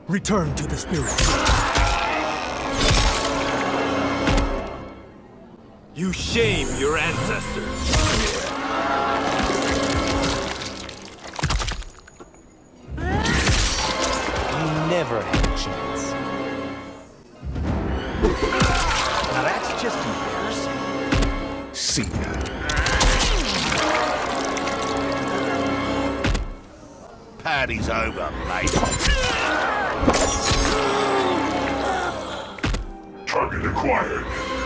Return to the spirit. You shame your ancestors. You never had a chance. Now that's just embarrassing. See ya. Party's over, mate. Target acquired.